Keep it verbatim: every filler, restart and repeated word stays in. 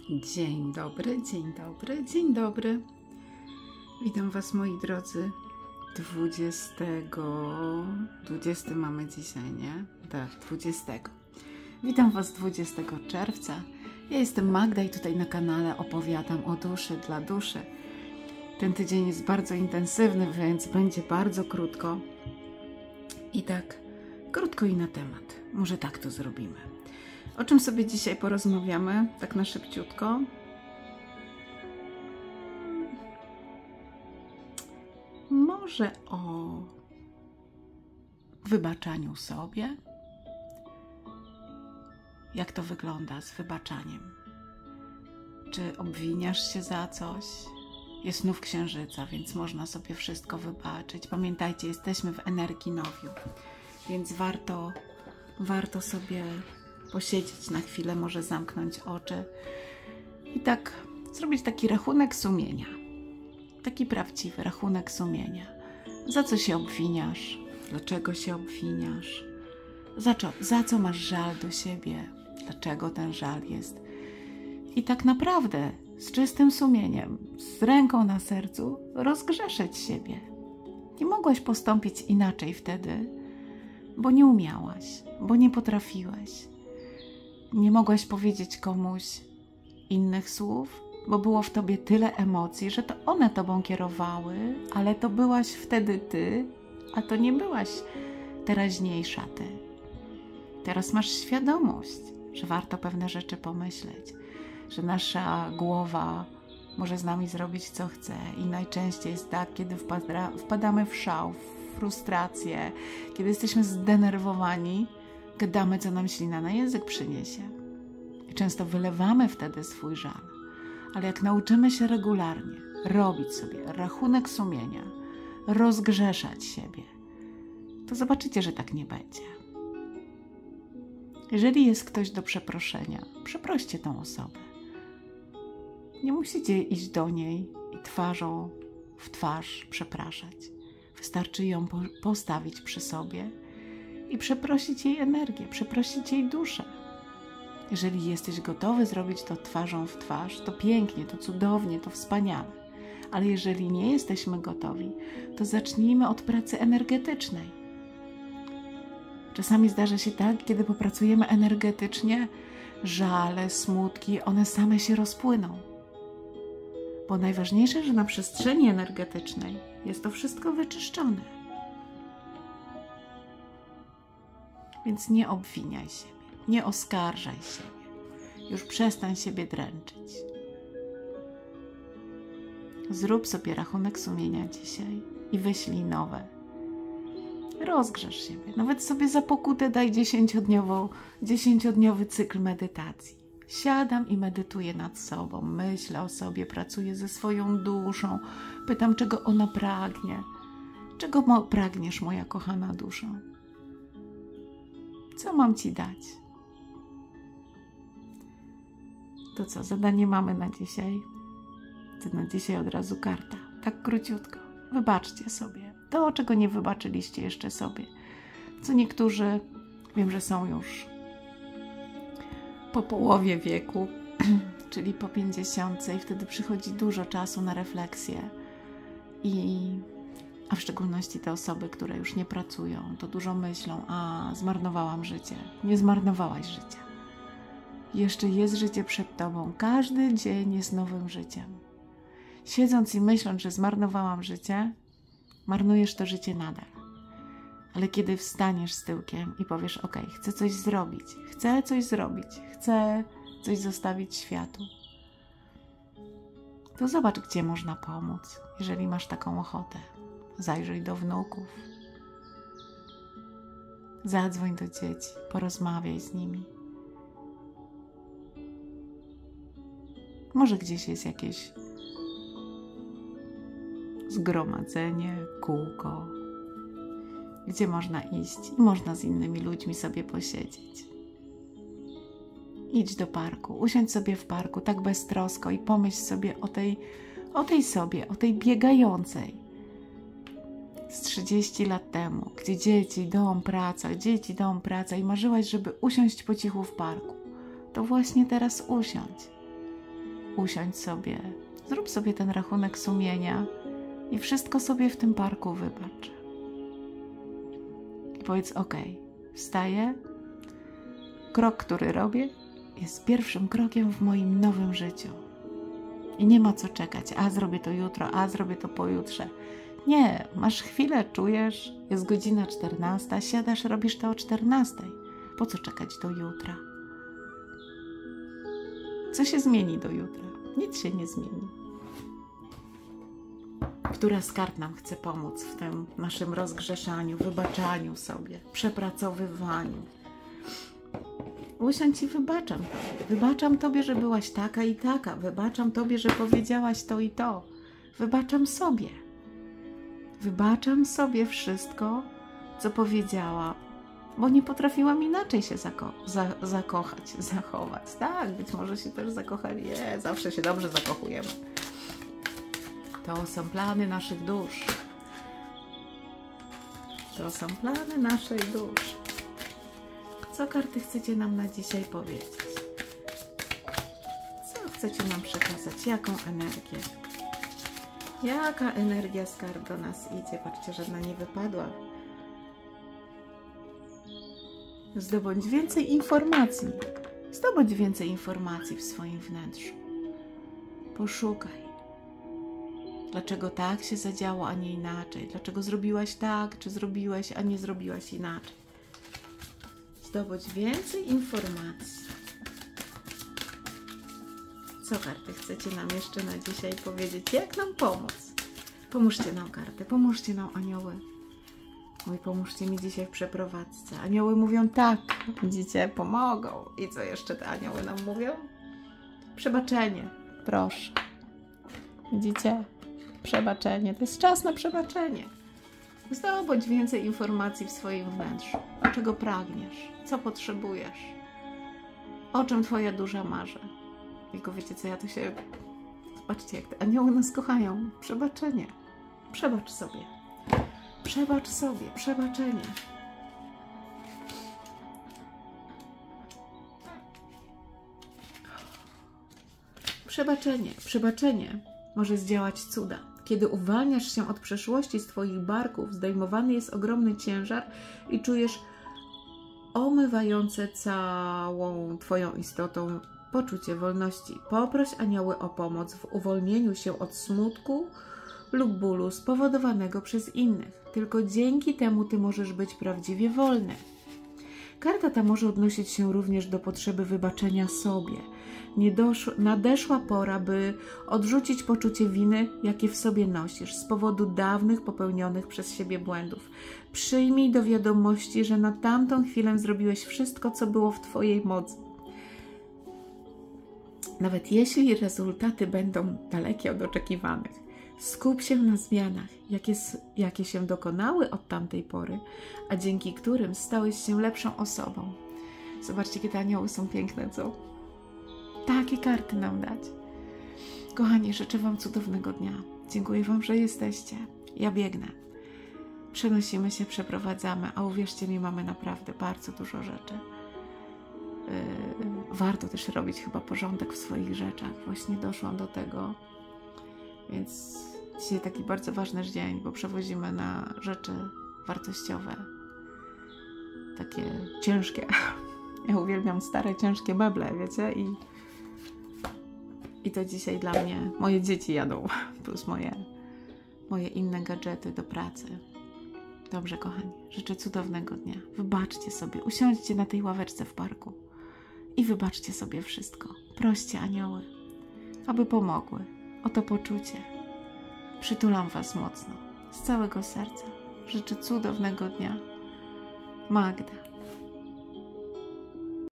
Dzień dobry, dzień dobry, dzień dobry. Witam Was, moi drodzy. dwudziestego, dwudziestego mamy dzisiaj, nie? Tak, dwudziestego. Witam Was dwudziestego czerwca. Ja jestem Magda i tutaj na kanale opowiadam o duszy dla duszy. Ten tydzień jest bardzo intensywny, więc będzie bardzo krótko. I tak, krótko i na temat. Może tak to zrobimy. O czym sobie dzisiaj porozmawiamy, tak na szybciutko? Może o wybaczaniu sobie. Jak to wygląda z wybaczaniem? Czy obwiniasz się za coś? Jest nów księżyca, więc można sobie wszystko wybaczyć. Pamiętajcie, jesteśmy w energii nowiu, więc warto, warto sobie posiedzieć na chwilę, może zamknąć oczy i tak zrobić taki rachunek sumienia. Taki prawdziwy rachunek sumienia. Za co się obwiniasz? Dlaczego się obwiniasz? Za co, za co masz żal do siebie? Dlaczego ten żal jest? I tak naprawdę z czystym sumieniem, z ręką na sercu rozgrzeszyć siebie. Nie mogłaś postąpić inaczej wtedy, bo nie umiałaś, bo nie potrafiłaś. Nie mogłaś powiedzieć komuś innych słów, bo było w tobie tyle emocji, że to one tobą kierowały, ale to byłaś wtedy ty, a to nie byłaś teraźniejsza ty. Teraz masz świadomość, że warto pewne rzeczy pomyśleć, że nasza głowa może z nami zrobić co chce i najczęściej jest tak, kiedy wpada, wpadamy w szał, w frustrację, kiedy jesteśmy zdenerwowani, gadamy, co nam ślina na język przyniesie. I często wylewamy wtedy swój żal. Ale jak nauczymy się regularnie robić sobie rachunek sumienia, rozgrzeszać siebie, to zobaczycie, że tak nie będzie. Jeżeli jest ktoś do przeproszenia, przeproście tą osobę. Nie musicie iść do niej i twarzą w twarz przepraszać. Wystarczy ją postawić przy sobie i przeprosić jej energię, przeprosić jej duszę. Jeżeli jesteś gotowy zrobić to twarzą w twarz, to pięknie, to cudownie, to wspaniale. Ale jeżeli nie jesteśmy gotowi, to zacznijmy od pracy energetycznej. Czasami zdarza się tak, kiedy popracujemy energetycznie, żale, smutki, one same się rozpłyną. Bo najważniejsze, że na przestrzeni energetycznej jest to wszystko wyczyszczone. Więc nie obwiniaj siebie, nie oskarżaj siebie. Już przestań siebie dręczyć. Zrób sobie rachunek sumienia dzisiaj i wyślij nowe. Rozgrzesz siebie. Nawet sobie za pokutę daj dziesięciodniową, dziesięciodniowy cykl medytacji. Siadam i medytuję nad sobą, myślę o sobie, pracuję ze swoją duszą, pytam, czego ona pragnie. Czego pragniesz, moja kochana duszo? Co mam Ci dać? To co, zadanie mamy na dzisiaj? To na dzisiaj od razu karta. Tak króciutko. Wybaczcie sobie. To, czego nie wybaczyliście jeszcze sobie. Co niektórzy, wiem, że są już po połowie wieku, czyli po pięćdziesiątce i wtedy przychodzi dużo czasu na refleksję. I, a w szczególności te osoby, które już nie pracują, to dużo myślą, a zmarnowałam życie. Nie zmarnowałaś życia. Jeszcze jest życie przed tobą. Każdy dzień jest nowym życiem. Siedząc i myśląc, że zmarnowałam życie, marnujesz to życie nadal. Ale kiedy wstaniesz z tyłkiem i powiesz, ok, chcę coś zrobić, chcę coś zrobić, chcę coś zostawić światu, to zobacz, gdzie można pomóc, jeżeli masz taką ochotę. Zajrzyj do wnuków, zadzwoń do dzieci, porozmawiaj z nimi. Może gdzieś jest jakieś zgromadzenie, kółko, gdzie można iść i można z innymi ludźmi sobie posiedzieć. Idź do parku, usiądź sobie w parku tak beztrosko i pomyśl sobie o tej, o tej sobie, o tej biegającej z trzydzieści lat temu, gdzie dzieci, dom, praca, dzieci, dom, praca i marzyłaś, żeby usiąść po cichu w parku. To właśnie teraz usiądź. usiądź sobie, zrób sobie ten rachunek sumienia i wszystko sobie w tym parku wybacz. I powiedz, ok, wstaję, krok, który robię, jest pierwszym krokiem w moim nowym życiu. I nie ma co czekać, a zrobię to jutro, a zrobię to pojutrze. Nie, masz chwilę, czujesz, jest godzina czternasta, siadasz, robisz to o czternastej. Po co czekać do jutra? Co się zmieni do jutra? Nic się nie zmieni. Która z kart nam chce pomóc w tym naszym rozgrzeszaniu, wybaczaniu sobie, przepracowywaniu? Usiądź i wybaczam Tobie. Wybaczam Tobie, że byłaś taka i taka. Wybaczam Tobie, że powiedziałaś to i to. Wybaczam sobie. Wybaczam sobie wszystko, co powiedziałam, bo nie potrafiłam inaczej się zako za zakochać, zachować. Tak, być może się też zakochali. Nie, zawsze się dobrze zakochujemy. To są plany naszych dusz. To są plany naszej duszy. Co karty chcecie nam na dzisiaj powiedzieć? Co chcecie nam przekazać? Jaką energię? Jaka energia z kart do nas idzie? Patrzcie, żadna nie wypadła. Zdobądź więcej informacji. Zdobądź więcej informacji w swoim wnętrzu. Poszukaj. Dlaczego tak się zadziało, a nie inaczej? Dlaczego zrobiłaś tak, czy zrobiłeś, a nie zrobiłaś inaczej? Zdobądź więcej informacji. Co karty chcecie nam jeszcze na dzisiaj powiedzieć? Jak nam pomóc? Pomóżcie nam karty, pomóżcie nam anioły. Mój, pomóżcie mi dzisiaj w przeprowadzce. Anioły mówią tak, widzicie, pomogą. I co jeszcze te anioły nam mówią? Przebaczenie, proszę. Widzicie? Przebaczenie, to jest czas na przebaczenie. Zdobądź więcej informacji w swoim wnętrzu. Czego pragniesz? Co potrzebujesz? O czym Twoja dusza marzy? Tylko wiecie co, ja to się... Zobaczcie, jak te anioły nas kochają. Przebaczenie. Przebacz sobie. Przebacz sobie. Przebaczenie. Przebaczenie. Przebaczenie może zdziałać cuda. Kiedy uwalniasz się od przeszłości z Twoich barków, zdejmowany jest ogromny ciężar i czujesz omywające całą Twoją istotą poczucie wolności. Poproś anioły o pomoc w uwolnieniu się od smutku lub bólu spowodowanego przez innych. Tylko dzięki temu Ty możesz być prawdziwie wolny. Karta ta może odnosić się również do potrzeby wybaczenia sobie. Nie dosz- nadeszła pora, by odrzucić poczucie winy, jakie w sobie nosisz z powodu dawnych popełnionych przez siebie błędów. Przyjmij do wiadomości, że na tamtą chwilę zrobiłeś wszystko, co było w Twojej mocy. Nawet jeśli rezultaty będą dalekie od oczekiwanych, skup się na zmianach, jakie, jakie się dokonały od tamtej pory, a dzięki którym stałeś się lepszą osobą. Zobaczcie, jakie te anioły są piękne, co? Takie karty nam dać. Kochani, życzę Wam cudownego dnia. Dziękuję Wam, że jesteście. Ja biegnę. Przenosimy się, przeprowadzamy, a uwierzcie mi, mamy naprawdę bardzo dużo rzeczy. Yy, warto też robić chyba porządek w swoich rzeczach. Właśnie doszłam do tego. Więc dzisiaj taki bardzo ważny dzień, bo przewozimy na rzeczy wartościowe. Takie ciężkie. Ja uwielbiam stare, ciężkie meble, wiecie? I, i to dzisiaj dla mnie moje dzieci jadą, plus moje, moje inne gadżety do pracy. Dobrze, kochani, życzę cudownego dnia. Wybaczcie sobie, usiądźcie na tej ławeczce w parku i wybaczcie sobie wszystko. Proście anioły, aby pomogły. O to poczucie. Przytulam Was mocno, z całego serca. Życzę cudownego dnia. Magda.